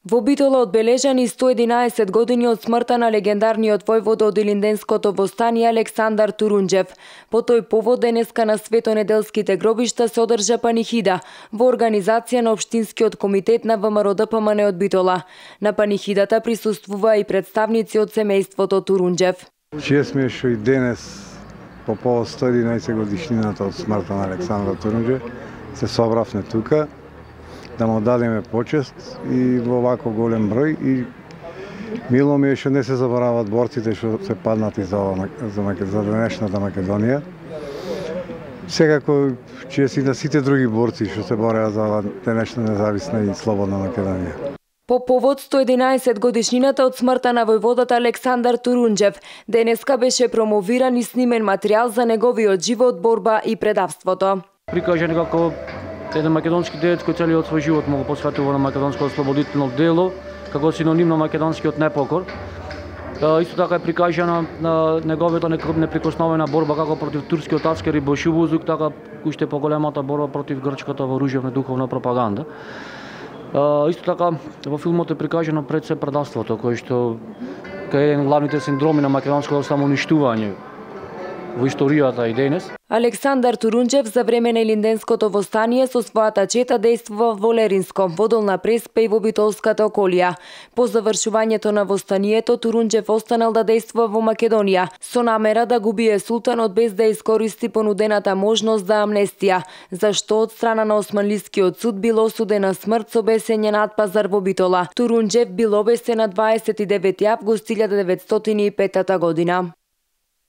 Во Битола одбележани 111 години од смртта на легендарниот војвода од Илинденското востание Александар Турунџев. По тој повод денеска на Светонеделските гробишта се одржа панихида во организација на Општинскиот комитет на ВМРО-ДПМН од Битола. На панихидата присуствуваа и представници од семејството Турунџев. Чест ми е што и денес по повод 111 годишнината од смртта на Александар Турунџев се собравме тука да му дадеме почест и во вако голем број, и мило ми е што не се забораваат борците што се паднати за денешната Македонија. Секако чест и на сите други борци што се бореа за денешна независна и слободна Македонија. По повод 111 годишнината од смртта на војводата Александар Турунџев, денеска беше промовиран и снимен материјал за неговиот живот, борба и предавството. Прикажан како еден македонски деец кој целиот свој живот му го посветува на македонското ослободително дело, како синоним на македонскиот непокор. Исто така е прикажана на неговата неприкосновена борба како против турскиот аскер и Бошубузук, така уште поголемата борба против грчката вооружјавна духовна пропаганда. Исто така во филмот е прикажано пред се предавството, кој што е еден од главните синдроми на македонското самоуништување во историјата и денес. Александар Турунџев за време на Илинденското востание со својата чета действува во Леринско, во Долна Преспа и во Битолската околија. По завршувањето на востанието Турунџев останал да действува во Македонија, со намера да го бие султанот без да искористи понудената можност за амнестија, зашто од страна на Османлискиот суд бил осуден на смрт со бесење над пазар во Битола. Турунџев бил обесен на 29 август 1905 година.